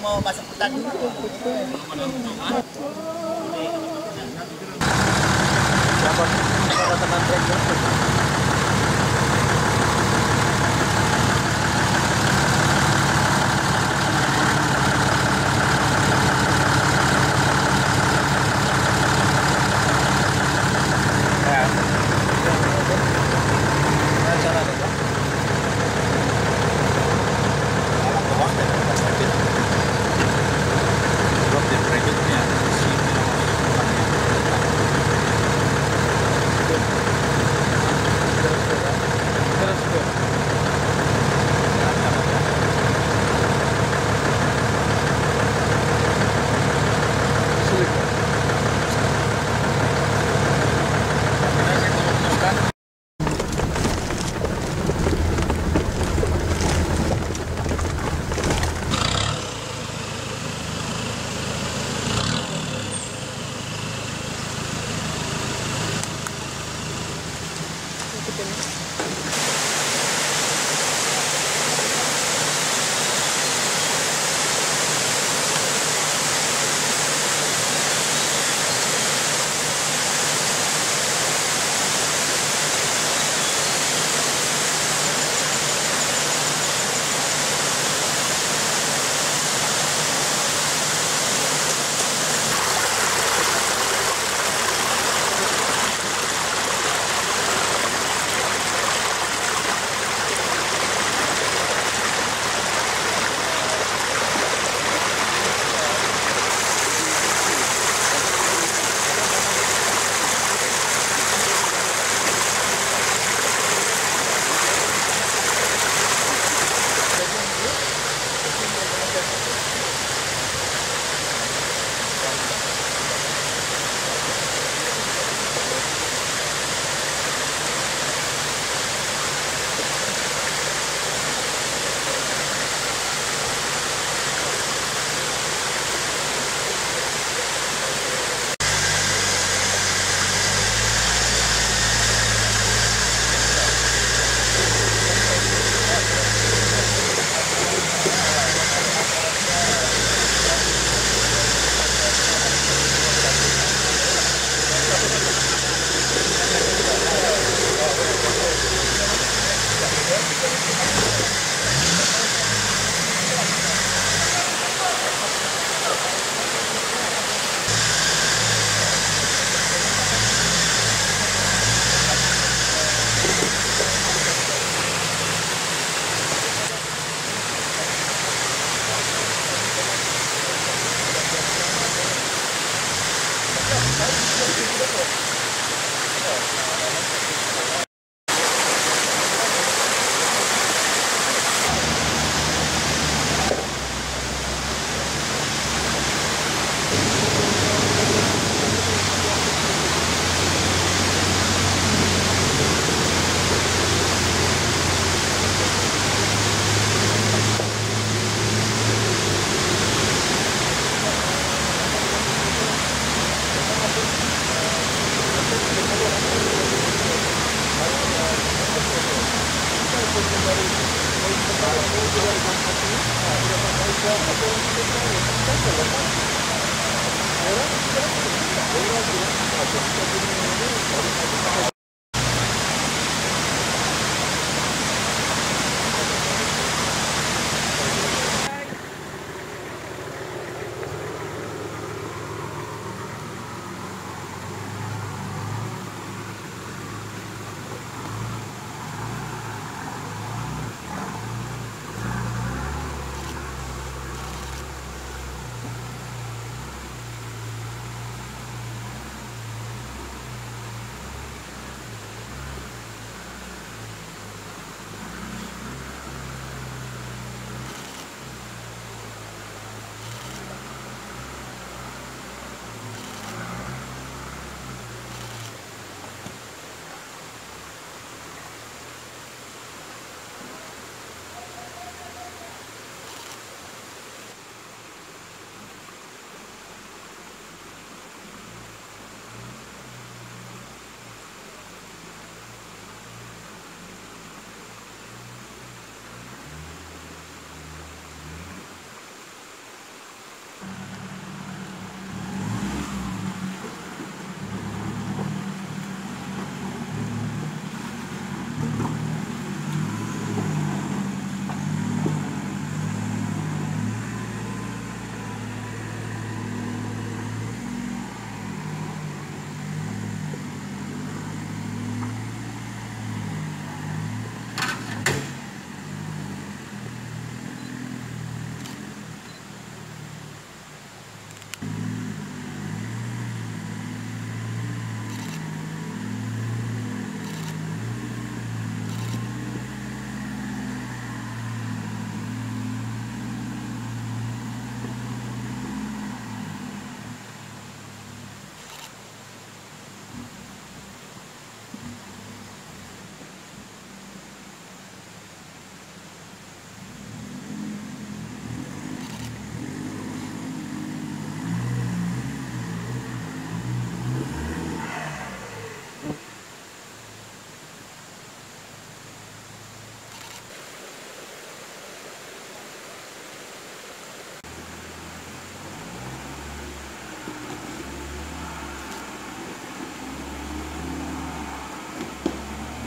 mau masuk hutan dulu. Siapa teman trek?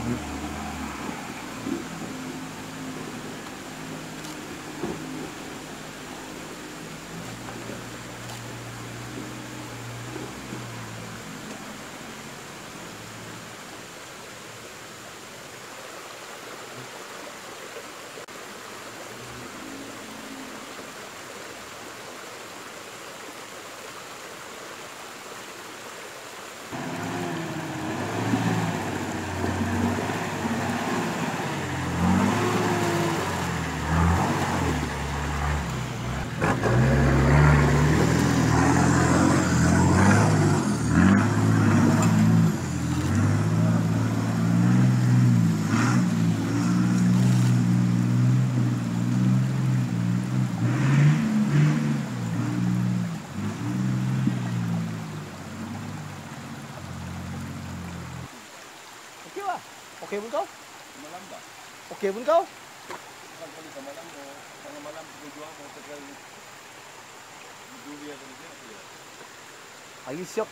Okey pun kau? Malam tak? Okey pun kau? Bukan kali ke malam mau tengah malam kita jual mau tekan duri apa ni apa ya? Ayu siap.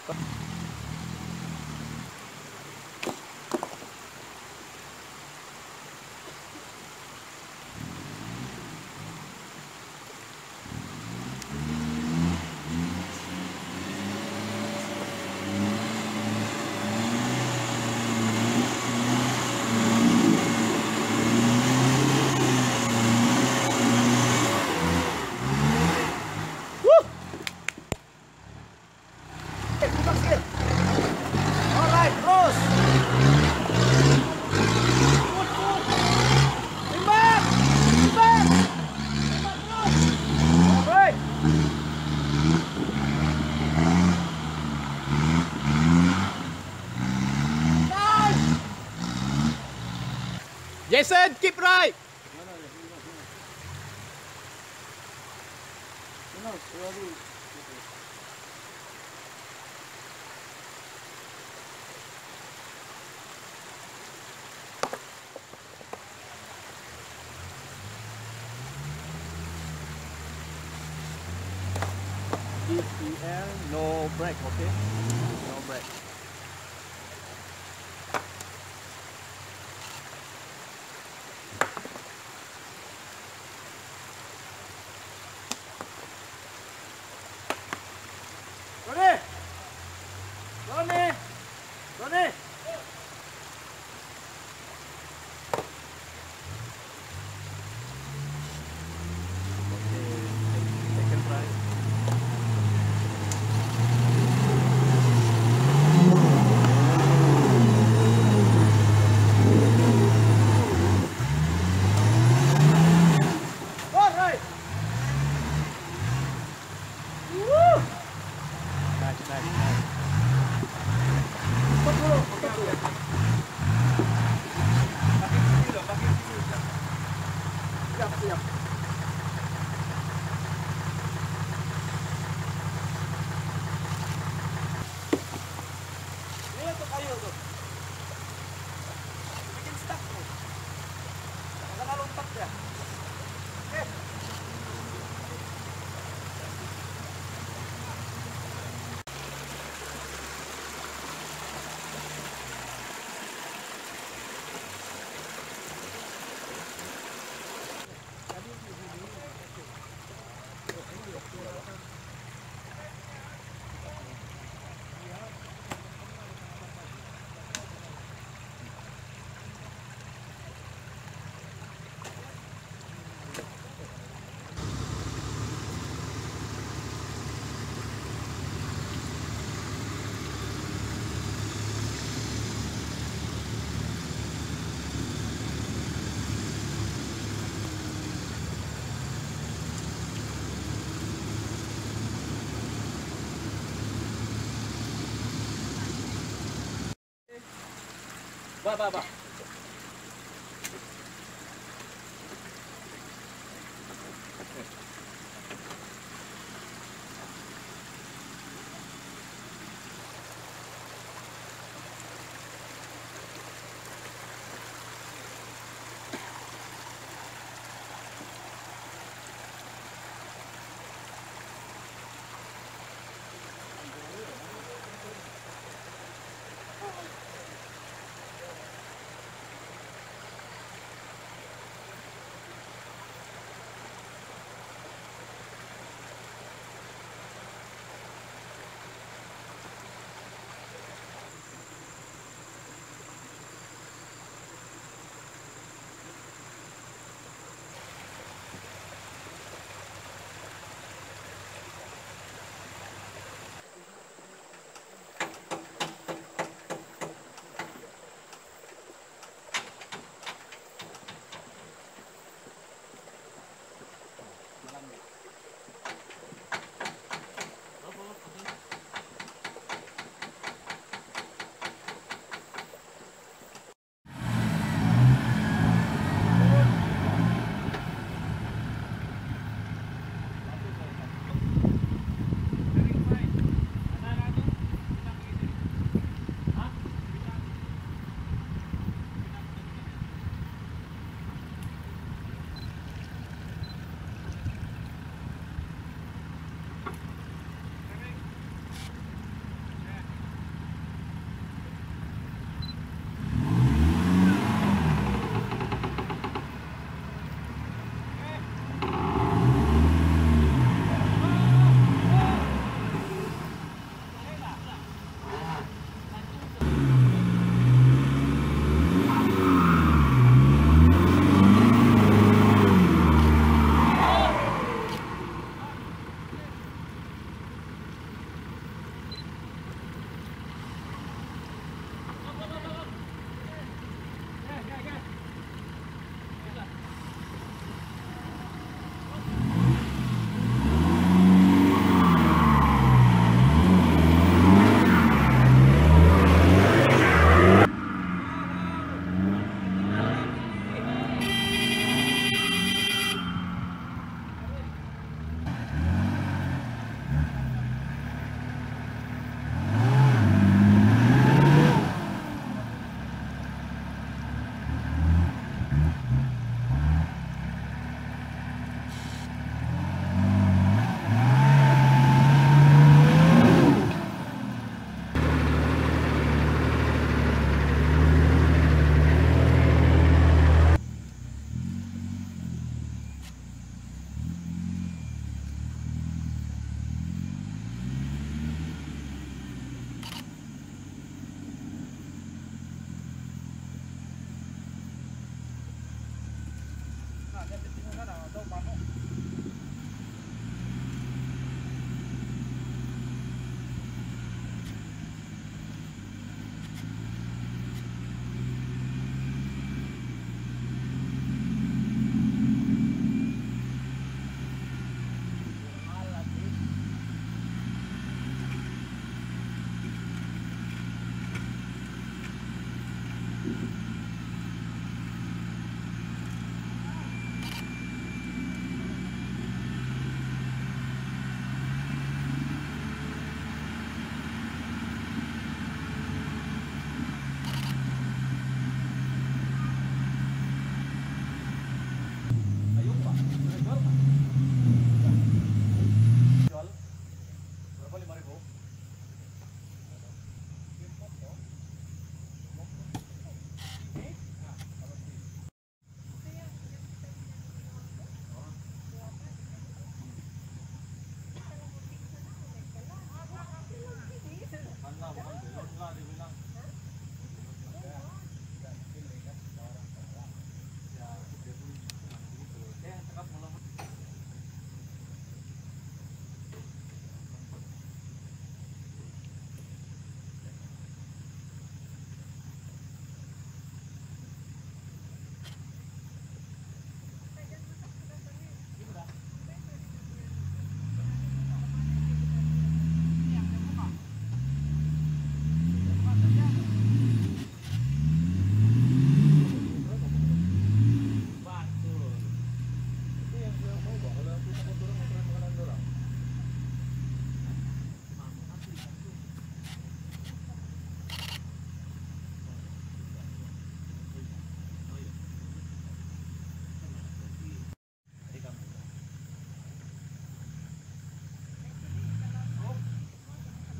Alright, terus. Timbang. Timbang. Timbang terus. Alright. Nice. Jason, keep right. ECL, no brake, okay? No brake. Ronnie! Ronnie! Ronnie! Second try. Alright! Woo! Nice, nice, nice. Stop dulu, stop dulu. Pakai sini loh, pakai sini. Siap, siap. Ini untuk kayu tuh. Bikin stuck tuh. Jangan lompat ya. Oke. Ba.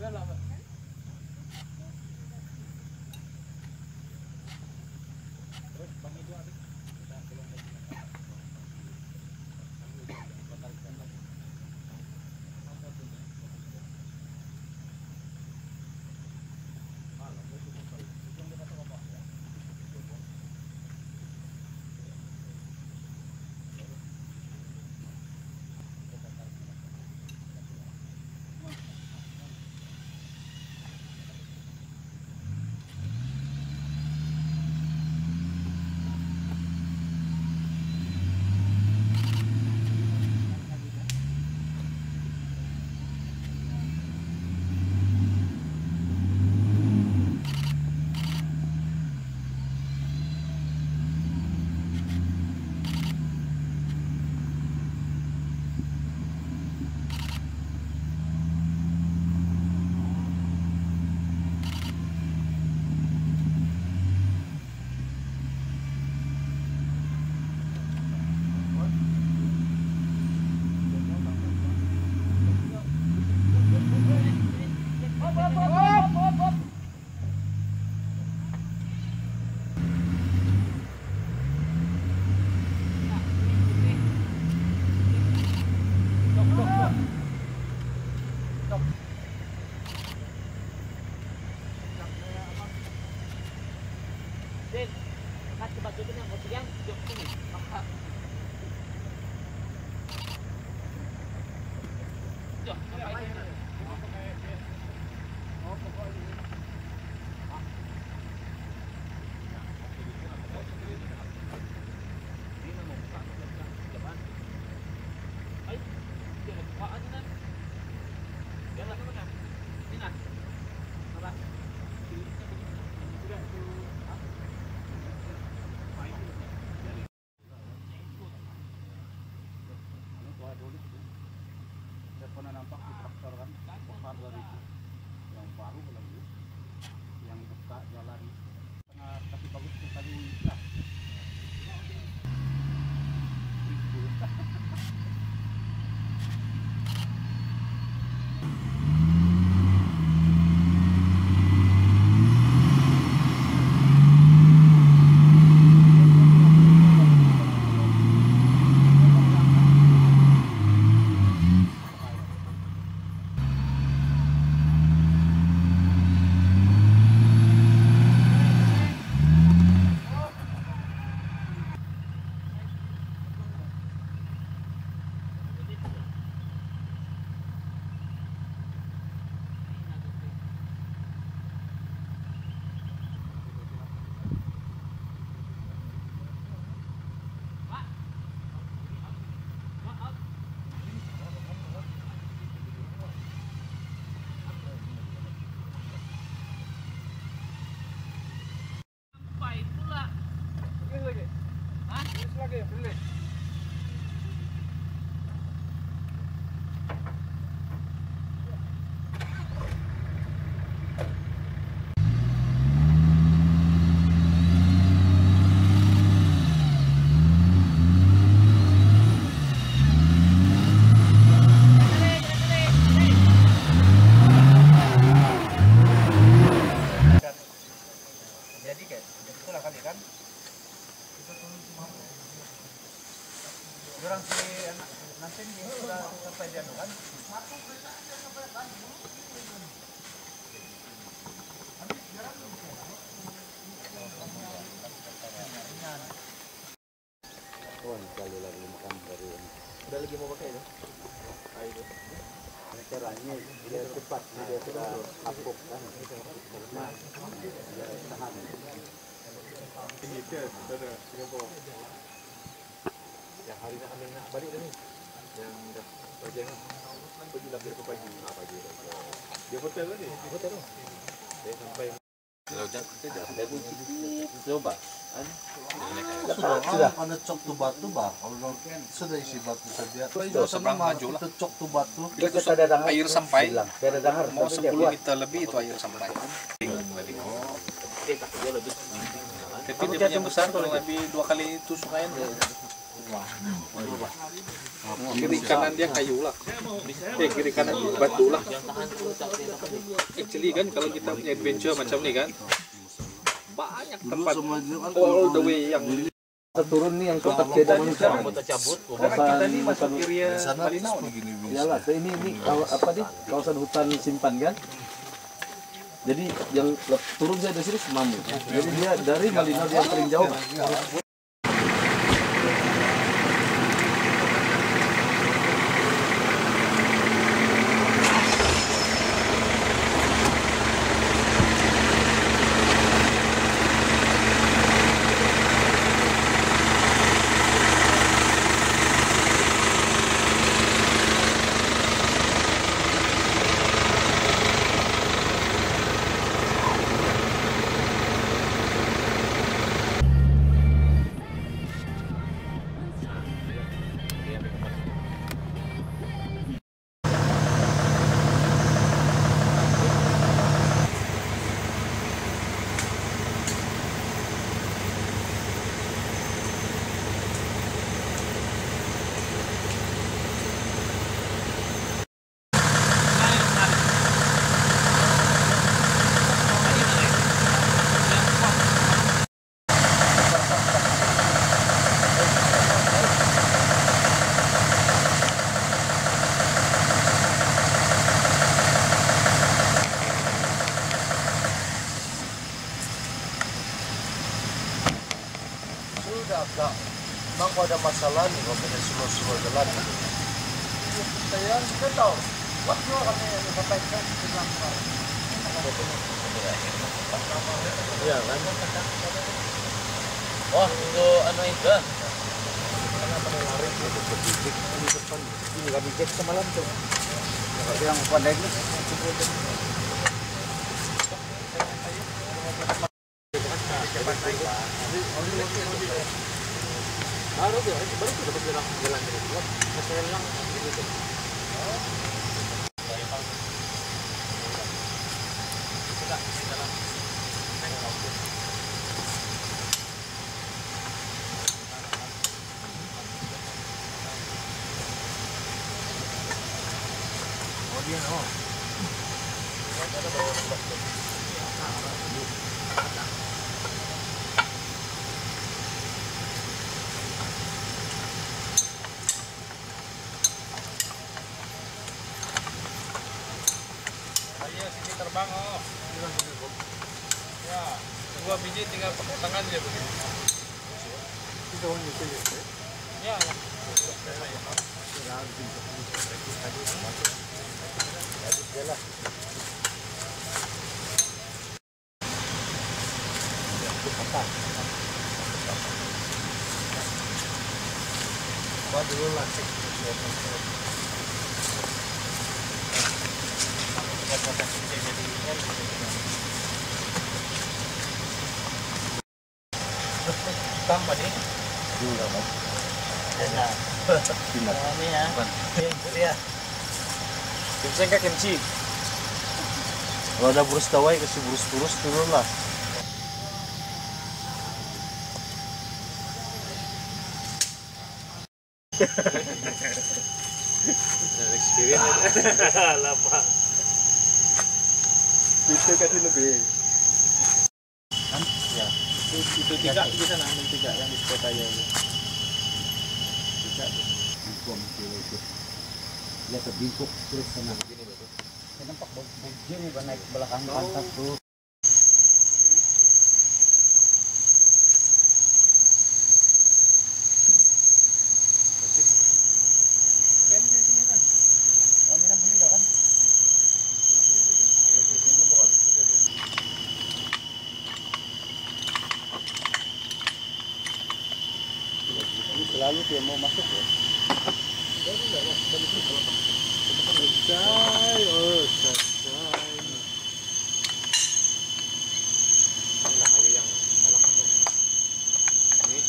dalam. Terus bagi dua habis. Kita belum pernah nampak di traktor kan, besar dari itu, yang baru belum, yang buka jalan tengah, tapi bagus itu tadi lah. Orang si nanti dia sudah sampai dia kan. Oh, kali lagi makan baru. Udah lagi mau pakai itu? Itu. Caranya dia cepat, dia sudah apuk kan. Tahan. Ini dia sudah Singapura. Yang hari nak ambil nak balik dah ni. Yang dah pagi ni. Pergi dah ke pagi. Pagi dah. Dia hotel lah ni. Hotel tu. Dia sampai. Kalau tidak ada kunci. Coba. Sudah pada cok tu batu bah. Kalau sudah isi batu saja. Sudah seberang maju lah. Cok tu batu. Bila air sampai. Mau 10 meter lebih itu air sampai. Tapi dia punya besar kalau lebih 2 kali tusukan. Kiri kanan dia kayu lah. Kiri kanan batu lah. Actually kan kalau kita punya adventure macam ni kan, banyak tempat all the way yang Turun nih yang kotak kedan ini sekarang. kita ini masuk area Malinau. Iyalah, ini apa nih? Kawasan hutan simpan kan? Jadi yang turun saya dari sini Semamu. Jadi dia dari Malinau dia paling jauh. Memang kalau ada masalah nih, kalau ada semua jalan. Saya sudah tahu. Waktu kami yang disampaikan bilang Iya kan? Oh, untuk anu itu. Karena pada lari itu berbidik di depan. Ini nggak bijak semalam tuh. Yang pada ini baru tuh dapat jalan dari luar, saya lang gitu. Oh dia no. Sini terbang oh. Ya, 2 biji tinggal pakai tangan aja begini. Ya. dulu lah. Tambah nih. Enak. Ini ya. Ini ya. Kimchi enggak kimchi? Kalau ada burus tawai kasih burus-burus dulu lah. Experience lama. Itu kasih lebih. Kan? Ya. Itu 3 di sana, ambil 3 yang di spot aja itu. 3 tuh. Bingkong itu. Lihat ke bingkok terus sana. Begini betul. Saya nampak begini naik belakang pantat tuh. Selalu dia mau masuk ya. Inilah kayu yang dalam itu. Ini.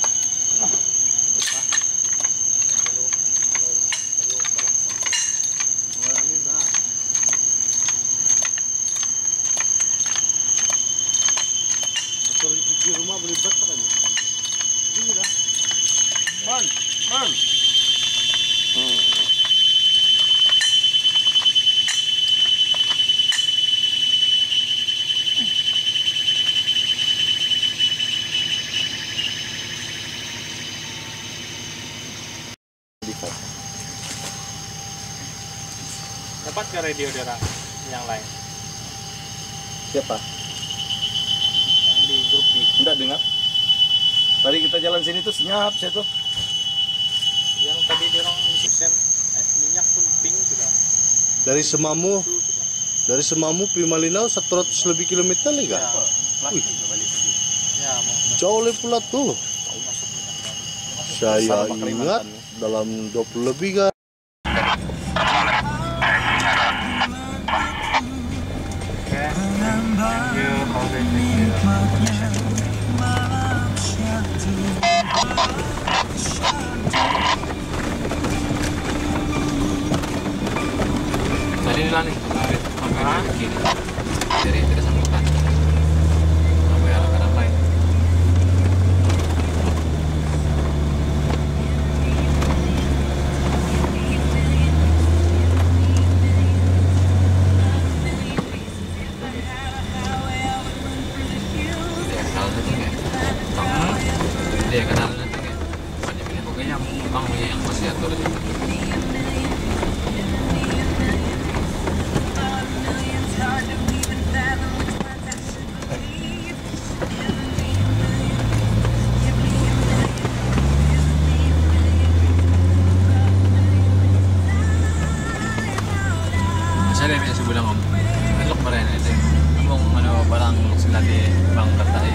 Di rumah beli bat kan? Ini dah. Man. Dapat ke radio daerah yang lain? Siapa? Yang di grup B. Enggak dengar. Tadi kita jalan sini tuh senyap saya tuh. Yang tadi dia orang minyak pun pink sudah. Dari Semamu, Itu sudah. dari Semamu Pimalinau 100 lebih kilometer lagi kan? Wih, Ya, mau jauh lebih pula tuh. masuk minyak baru. Saya Sama ingat Kalimantan, ya. dalam 20 lebih kan. Tadi ini lah nih, mampir ke kiri. Jadi kita sambungkan. Sampai arah-arah lain. Dia kenal nanti kayak. Dia kenal nanti kayak. Banyak pokoknya bang yang masih atur aja. Saya biasa bilang om, elok kemarin itu, ngomong ano barang sila di bang katai.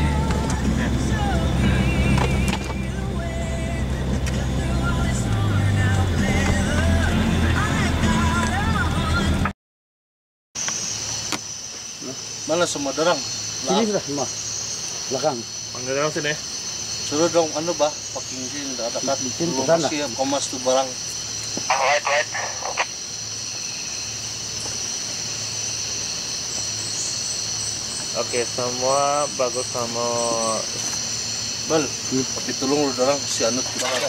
Mana semua dorang? Sini sudah semua. Belakang. Panggil orang sini. Suruh dong anu bah, packing sini udah ada kan. Bikin Belum kesana. siap komas tuh barang. Oke, semua bagus kamu. Bal, tapi tolong lu dorang si Anut kita kan.